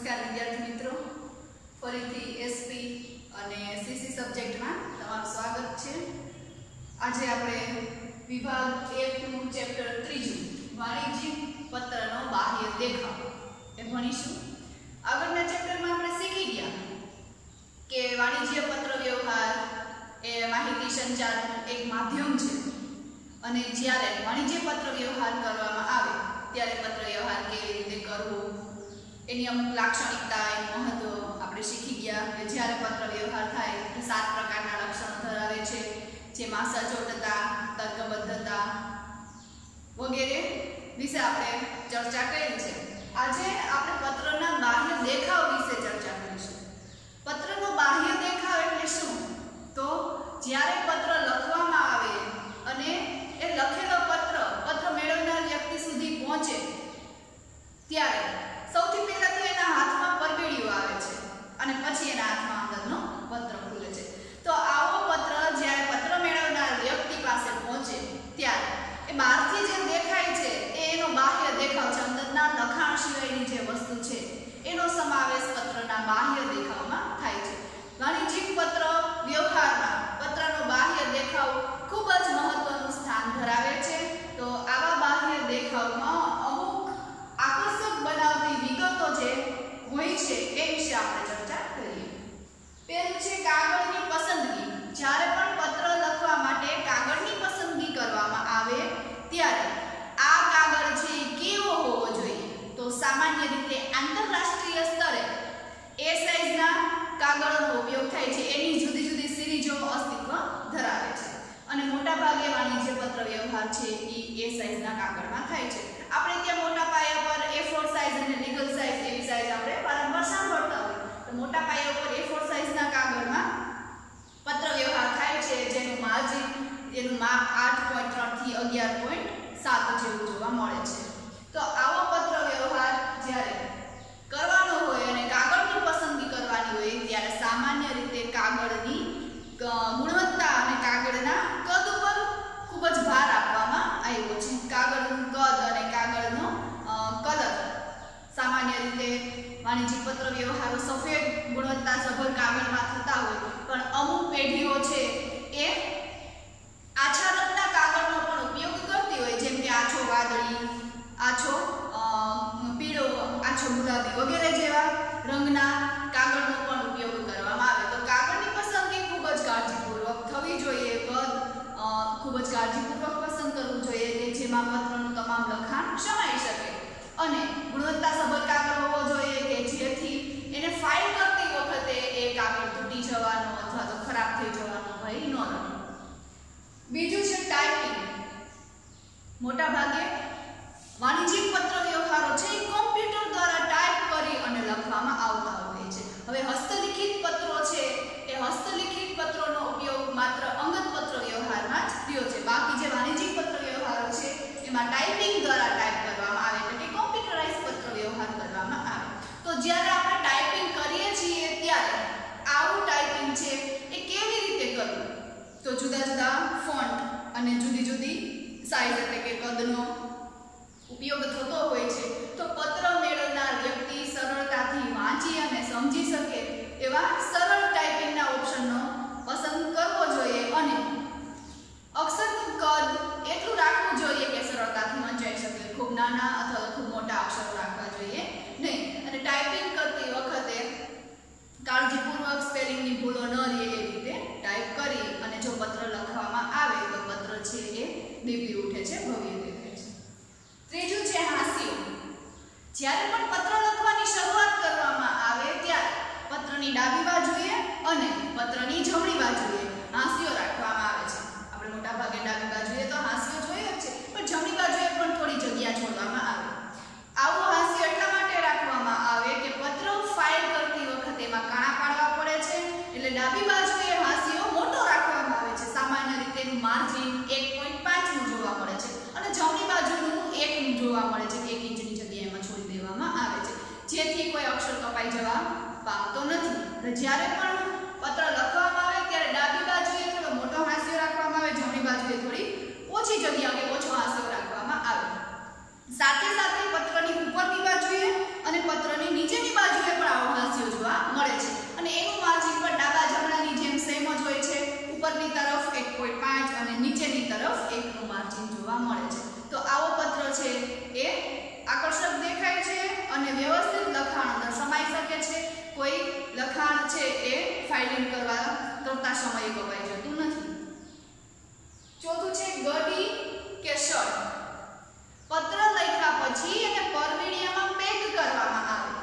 નમસ્કાર વિદ્યાર્થી મિત્રો, ફરીથી એસપી અને સીસી સબ્જેક્ટમાં તમારું સ્વાગત છે। આજે આપણે વિભાગ 1 નું ચેપ્ટર 3 વાણિજ્યિક પત્રનો બાહ્ય દેખાવ એ ભણીશું। આગળના ચેપ્ટરમાં આપણે શીખી ગયા કે વાણિજ્ય પત્ર વ્યવહાર એ માહિતી સંચારનું એક માધ્યમ છે અને જ્યારે વાણિજ્ય પત્ર વ્યવહાર કરવામાં આવે ત્યારે પત્ર વ્યવહાર કેવી રીતે કરવો એની અમુક લાક્ષણિકતા એનું મહત્વ આપણે શીખી ગયા કે જ્યારે પત્ર વ્યવહાર થાય તો 7 પ્રકારના લક્ષણો ધરાવે છે, જેમાં સચોટતા, તર્કબદ્ધતા વગેરે વિશે આપણે ચર્ચા કરી છે। આજે આપણે પત્રના બાહ્ય દેખાવ વિશે ચર્ચા કરીશું। પત્રનો બાહ્ય દેખાવ એટલે શું? તો જ્યારે પત્ર લખવામાં આવે અને એ લખેલો પત્ર મેળવનાર વ્યક્તિ સુધી પહોંચે ત્યારે સૌથી પહેલા તો એના હાથમાં પરબેડીઓ આવે છે અને પછી એના હાથમાં અંદરનો પત્ર ખુલે છે। તો આવો પત્ર જ્યારે પત્ર મેળવનાર વ્યક્તિ પાસે પહોંચે ત્યારે એ બહારથી જે દેખાય છે એ એનો બાહ્ય દેખાવ છે। અંદરના લખાણ સિવાયની જે વસ્તુ છે એનો સમાવેશ પત્રના બાહ્ય દેખાવમાં થાય છે। વાણિજ્યિક પત્ર વ્યવહારમાં પત્રનો બાહ્ય દેખાવ ખૂબ જ મહત્વનું સ્થાન ધરાવે છે। તો આવા બાહ્ય દેખાવમાં અમુક આકર્ષક બનાવતી વિગતો જે હોય છે એ વિશે આપણે ચર્ચા કરીએ। પહેલું છે કાગળની પસંદગી। જ્યારે પણ પત્ર લખવા માટે કાગળની પસંદગી કરવામાં આવે ત્યારે આ કાગળ છે કેવો હોવો જોઈએ? તો સામાન્ય રીતે આંતરરાષ્ટ્રીય સ્તરે એ સાઈઝના કાગળનો ઉપયોગ થાય છે। એની જુદી જુદી સિરીઝો અસ્તિત્વ ધરાવે છે અને મોટા ભાગે વાણિજ્ય પત્ર વ્યવહાર છે એ સાઈઝના કાગળમાં થાય છે। આપણે ત્યાં મોટા પાયા પર A4 સાઈઝ અને લીગલ સાઈઝ એવી સાઈઝ આપણે વારંવાર સાંભળતા હોય તો મોટા પાયા પર A4 સાઈઝના કાગળમાં પત્ર વ્યવહાર થાય છે, જેનું માર્જિન એનું માપ 8.3 થી 11.7 જેવું જોવા મળે છે। તો આવો પત્ર વ્યવહાર જ્યારે કરવાનો હોય અને કાગળની પસંદગી કરવાની હોય ત્યારે સામાન્ય રીતે કાગળની ગુણવત્તા અને કાગળના કદ ઉપર ખૂબ જ ભાર આપવામાં આવ્યો છે। કાગળનું કદ અને કાગળનો કલર સામાન્ય રીતે વાણિજ્યિક પત્ર વ્યવહારો સફેદ ગુણવત્તા સભર કાગળમાં થતા હોય પણ અમુક પેઢીઓ છે એ આછા રંગના કાગળનો પણ ઉપયોગ કરતી હોય, જેમ કે આછો વાદળી, આછો પીળો, આછો ગુલાબી વગેરે જેવા રંગના કાગળનો પણ ઉપયોગ કરવામાં આવે। તો કાગળની પસંદગી ખૂબ જ કાળજીપૂર્વક થવી જોઈએ, કદ ખૂબ જ કાળજીપૂર્વક પસંદ કરવું જોઈએ કે જેમાં પત્રનું તમામ લખાણ સમાઈ શકે અને ગુણવત્તાસભર કાગળ હોવો જોઈએ કે જેથી એને ફાઇલ કરતી વખતે એ કાગળ તૂટી જવાનો અથવા તો ખરાબ થઈ જવાનો ભય ન રહે। બીજું છે ટાઈપિંગ। મોટા ભાગે વાણિજ્યિક પત્ર વ્યવહારો છે એ કોમ્પ્યુટર દ્વારા ટાઈપ કરી અને લખવામાં આવતા હોય છે। હવે હસ્તલિખિત પત્રો છે એ હસ્તલિખિત પત્રોનો ઉપયોગ માત્ર અંગત પત્ર વ્યવહારમાં જ થયો છે। બાકી જે વાણિજ્યિક પત્ર વ્યવહારો છે એમાં ટાઈપિંગ દ્વારા ટાઈપ કરવામાં આવે એટલે કે કોમ્પ્યુટરાઇઝ પત્ર વ્યવહાર કરવામાં આવે। તો જ્યારે આપણે ટાઈપિંગ કરીએ છીએ ત્યારે આવું ટાઈપિંગ છે એ કેવી રીતે કરવું? તો જુદા જુદા ફોન્ટ અને જુદી જુદી સાઈઝ એટલે કે કદનો ઉપયોગ થતો હોય છે। તો પત્ર મેળવનાર વ્યક્તિ સરળતાથી વાંચી અને સમજી શકે એવા સરળ ટાઈપિંગના ઓપ્શનનો પસંદ કરવો જોઈએ અને અક્ષરનું કદ એટલું રાખવું જોઈએ કે સરળતાથી વંચાઈ શકે। ખૂબ નાના અથવા ખૂબ મોટા અક્ષરો રાખવા જોઈએ નહીં અને ટાઈપિંગ કરતી વખતે કાળજીપૂર્વક સ્પેલિંગની ભૂલો ન રહે એ રીતે ટાઈપ કરી અને જો પત્ર લખવામાં આવે તો પત્ર છે એ દીપી ઉઠે છે, ભવ્ય દેખાય છે। ત્રીજું છે હાસ્ય। જ્યારે પણ પત્ર લખવાની શરૂઆત કરવામાં આવે ત્યારે પત્રની ડાબી બાજુએ અને પત્રની જમણી બાજુએ હાસ્યો રાખવામાં આવે છે। આપણે મોટા ભાગે ડાબી બાજુએ તો હાસ્યો જોઈએ જ છે પણ જમણી બાજુએ પણ થોડી જગ્યા છોડવામાં આવે। આવું હાસ્ય એટલા માટે રાખવામાં આવે કે પત્ર ફાઇલ કરતી વખતે એમાં કાણા પાડવા પડે છે એટલે ડાબી બાજુએ હાસ્યો મોટો રાખવામાં આવે છે। સામાન્ય રીતે એનું માર્જિન 1.5 નું જોવા મળે છે અને જમણી બાજુનું 1 નું જોવા મળે છે કે 1 ઇંચની જગ્યાએ એમાં છોડી દેવામાં આવે છે જેથી કોઈ અક્ષર કપાઈ જવા પામતો નથી। જ્યારે પણ પત્ર લખવામાં આવે ત્યારે ડાબી બાજુએ થોડો મોટો હાસ્ય રાખવામાં આવે, જમણી બાજુએ થોડી ઓછી જગ્યા કે ઓછો હાસ્ય રાખવામાં આવે। સાથે સાથે પત્રની ઉપરની બાજુએ અને પત્રની નીચેની બાજુએ વ્યવસ્થિત લખાણ અંદર સમાઈ શકે છે, કોઈ લખાણ છે એ ફાઇલિંગ કરતા સમયે કપાઈ જતું નથી. ચોથું છે ગડી કે શર્ટ. પત્ર લખ્યા પછી એને પરબીડિયામાં પેક કરવામાં આવે.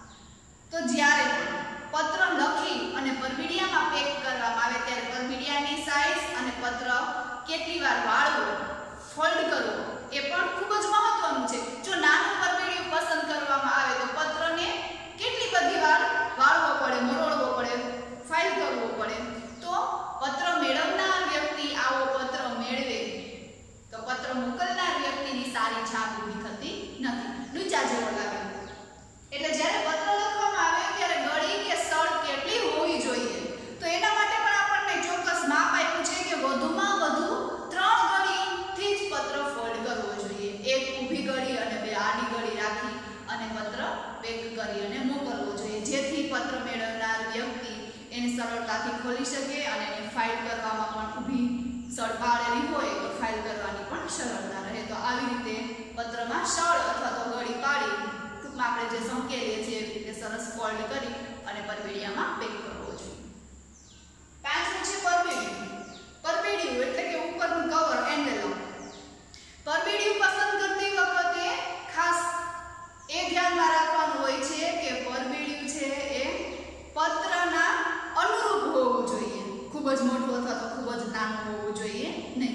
તો જ્યારે પત્ર લખી અને પરબીડિયામાં પેક કરવામાં આવે ત્યારે પરબીડિયાની સાઈઝ અને પત્ર કેટલી વાર વાળવું, ફોલ્ડ કરવું એ પણ ખૂબ જ મહત્વનું છે. જો નાનું પરબીડિયું પસંદ કરવામાં આવે તો પત્રને કેટલી બધી વાર વાળવો પડે, મરોડવો પડે, ફાઇલ કરવો પડે. તો પત્ર મેળવનાર વ્યક્તિ આવો પત્ર મેળવે તો પત્ર મોકલનાર વ્યક્તિની સારી છાપ ઊભી થતી નથી, નીચા જેવો લાગે. એટલે જ્યારે પત્ર લખવામાં આવે ત્યારે ગળી કે સળ કેટલી હોવી જોઈએ તો એના માટે પણ આપણને ચોક્કસ માપ આપ્યું છે કે વધુમાં વધુ 3 ગળીથી જ પત્ર ફોલ્ડ કરવો જોઈએ. એક ઊભી ગળી અને 2 આડી ગળી રાખી અને પત્ર પેક કરી અને મોકલવો જોઈએ, જેથી પત્ર મેળવનાર વ્યક્તિ એને સરળતાથી ખોલી શકે અને એને ફાઇલ કરવામાં પણ ઊભી સળ પાડેલી હોય તો ફાઇલ કરવાની પણ સરળતા રહે. તો આવી રીતે પત્રમાં સળ અથવા તો ગળી પાડી ટૂંકમાં આપણે જે સંકેલીએ છીએ એવી રીતે સરસ ફોલ્ડ કરી અને પરબીડિયામાં પેક કરવો જોઈએ. પાંચમું છે પરબીડિયું. પરબીડિયું એટલે કે ઉપરનું કવર, એન્વેલોપ. પરબીડિયું પસંદ કરતી વખતે ખાસ એ ધ્યાનમાં રાખવાનું હોય છે કે પરબીડિયું છે એ પત્રના અનુરૂપ હોવું જોઈએ. ખૂબ જ મોટું અથવા તો ખૂબ જ નાનું હોવું જોઈએ નહીં.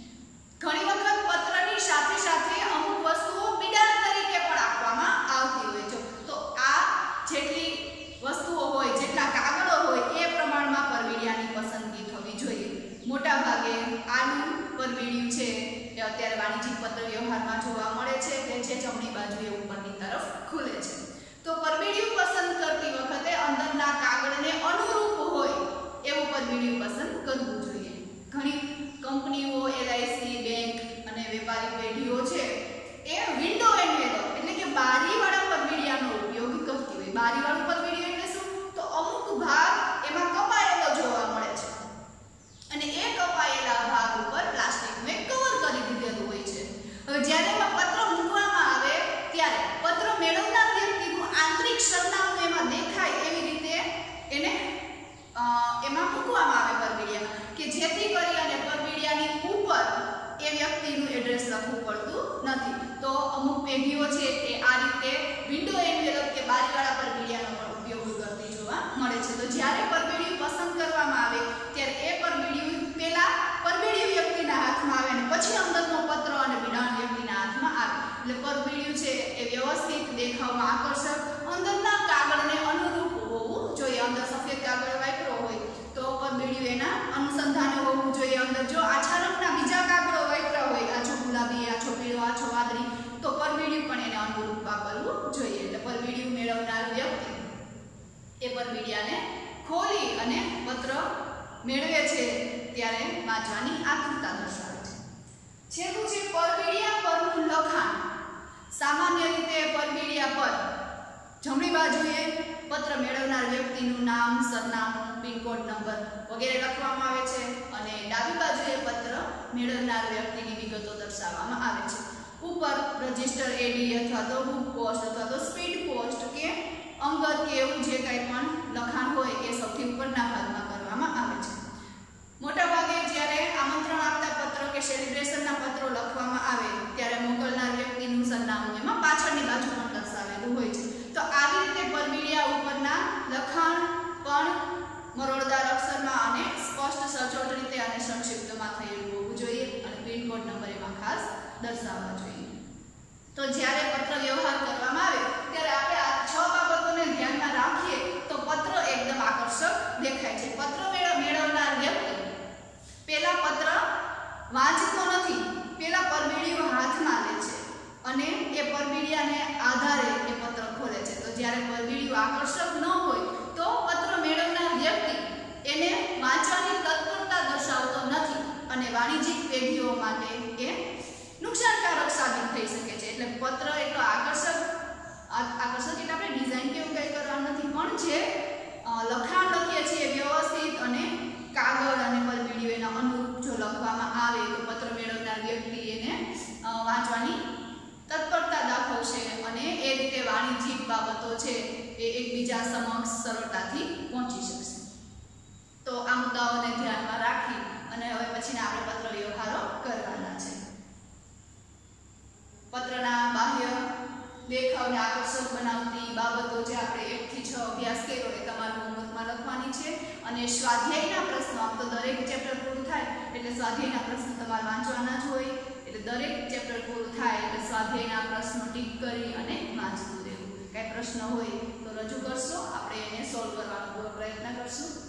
ઘણી વખત પત્રની સાથે સાથે અમુક વસ્તુઓ બિડાણ તરીકે પણ આપવામાં આવતી હોય છે. તો આ જેટલી વસ્તુઓ હોય, જેટલા કાગળો હોય એ પ્રમાણમાં પરબીડિયાની પસંદગી થવી જોઈએ. મોટા ભાગે આનું પરબીડિયું છે એ અત્યારે વાણિજ્યિક પત્ર વ્યવહારમાં જોવા મળે છે કે જે જમણી બાજુએ ઉપરની તરફ ખુલે છે. તો પરબીડિયું પસંદ કરતી વખતે અંદરના કાગળને અનુરૂપ હોય એવું પરબીડિયું પસંદ કરવું જોઈએ. ઘણી કંપનીઓ, LIC, બેંક અને વેપારી પેઢીઓ છે એ વિન્ડો એન્વેલોપ એટલે કે બારીવાળા પરબીડિયાનો ઉપયોગ કરતી હોય. બારીવાળું પરબીડિયું એટલે શું? તો અમુક ભાગ એમાં કપાયેલો જોવા મળે છે અને એ કપાયેલા ભાગ ઉપર પ્લાસ્ટિકનું એક કવર કરી દીધેલું હોય છે. હવે જ્યારે એમાં પત્ર મૂકવામાં આવે ત્યારે પત્ર મેળવનાર વ્યક્તિનું આંતરિક સરનામું એમાં દેખાય એવી રીતે એને એમાં મૂકવામાં આવે પરબીડિયામાં, કે જેથી કરી અને પરબીડિયાની ઉપર એ વ્યક્તિનું એડ્રેસ લખવું પડતું નથી. તો અમુક પેઢીઓ છે એ આ રીતે વિન્ડો એન્વેલોપ કે બારીવાળા પરબીડિયાનો પણ ઉપયોગ કરતી જોવા મળે છે. તો જ્યારે પરબીડિયું પસંદ કરવામાં આવે ત્યારે એ પરબીડિયું પહેલા પરબીડિયું વ્યક્તિના હાથમાં આવે અને પછી અંદરનો પત્ર અને બિડાણ વ્યક્તિના હાથમાં આવે. એટલે પરબીડિયું છે એ વ્યવસ્થિત, દેખાવમાં આકર્ષક, અંદરના કાગળને અનુરૂપ હોવું જોઈએ. અંદર સફેદ કાગળ વાપરો હોય તો પરબીડિયું એના અનુસંધાને હોવું જોઈએ. અંદર જો આછા રંગના બીજા કાગળો વાપરા હોય, આછો ગુલાબી, આછો પીળો, આછો વાદળી, તો પરબીડિયું પણ એને અનુરૂપ વાપરવું જોઈએ. એટલે પરબીડિયું મેળવનાર વ્યક્તિ એ પરબીડિયાને ખોલી અને પત્ર મેળવે છે ત્યારે વાંચવાની આતુરતા દર્શાવે છે. છેલ્લું છે પરબીડિયા પરનું લખાણ. સામાન્ય રીતે પરબીડિયા પર જમણી બાજુએ પત્ર મેળવનાર વ્યક્તિનું નામ, સરનામું, પિનકોડ નંબર વગેરે લખવામાં આવે છે અને ડાબી બાજુએ પત્ર મેળવનાર વ્યક્તિની વિગતો દર્શાવવામાં આવે છે. ઉપર રજિસ્ટર એડી અથવા તો બુક પોસ્ટ અથવા તો સ્પીડ પોસ્ટ કે અંગત કે એવું જે કંઈ પણ લખાણ હોય એ સૌથી ઉપરના ભાગમાં કરવામાં આવે છે. મોટા ભાગે જ્યારે આમંત્રણ આપતા પત્ર કે સેલિબ્રેશનના પત્રો લખવામાં આવે ત્યારે મોકલનાર વ્યક્તિનું સરનામું એમાં પાછળની બાજુ પણ દર્શાવેલું હોય છે. તો આવી રીતે પરબીડિયા ઉપરના લખાણ પણ મરોડદાર અક્ષરમાં અને સ્પષ્ટ, સચોટ રીતે અને સંક્ષિપ્તમાં થયેલું હોવું જોઈએ અને પિનકોડ નંબર એમાં ખાસ દર્શાવવા જોઈએ. તો જ્યારે પત્ર વ્યવહાર કરવામાં આવે ત્યારે આપણે આ 6 બાબતોને ધ્યાનમાં રાખીએ તો પત્ર એકદમ આકર્ષક દેખાય છે. પત્ર મેળવનાર વ્યક્તિ પહેલા પત્ર વાંચતો નથી, પહેલા પરબીડિયું હાથમાં લે છે અને એ પરબીડિયાને આધારે એ પત્ર ખોલે છે. તો જ્યારે પરબીડિયું આકર્ષક ન હોય તો પત્ર મેળવનાર વ્યક્તિ એને વાંચવાની તત્પરતા દર્શાવતો નથી અને વાણિજ્યિક પેઢીઓ માટે એ નુકસાનકારક સાબિત થઈ શકે છે. એટલે પત્ર એટલો આકર્ષક એટલે આપણે ડિઝાઇન કેવું કંઈ કરવાનું નથી, પણ જે લખાણ લખીએ છીએ વ્યવસ્થિત અને કાગળ અને પરબીડિયું એના અનુરૂપ જો લખવામાં આવે તો પત્ર મેળવનાર વ્યક્તિ એને વાંચવાની તત્પરતા દાખવશે અને એ રીતે વાણિજ્યિક બાબતો છે એ એકબીજા સમક્ષ સરળતાથી પહોંચી શકશે. તો આ મુદ્દાઓને ધ્યાનમાં રાખી અને હવે પછીના આપણે પત્ર વ્યવહારો કરવાના છે. પત્રના બાહ્ય દેખાવને આકર્ષક બનાવતી બાબતો જે આપણે 1 થી 6 અભ્યાસ કર્યો એ તમારું હોમવર્કમાં લખવાની છે. અને સ્વાધ્યાયના પ્રશ્નો, આમ તો દરેક ચેપ્ટર પૂરું થાય એટલે સ્વાધ્યાયના પ્રશ્નો તમારે વાંચવાના જ હોય. એટલે દરેક ચેપ્ટર પૂરું થાય એટલે સ્વાધ્યાયના પ્રશ્નો ટીક કરી અને વાંચતું રહેવું. કાંઈ પ્રશ્ન હોય તો રજૂ કરશો, આપણે એને સોલ્વ કરવાનો પ્રયત્ન કરશું.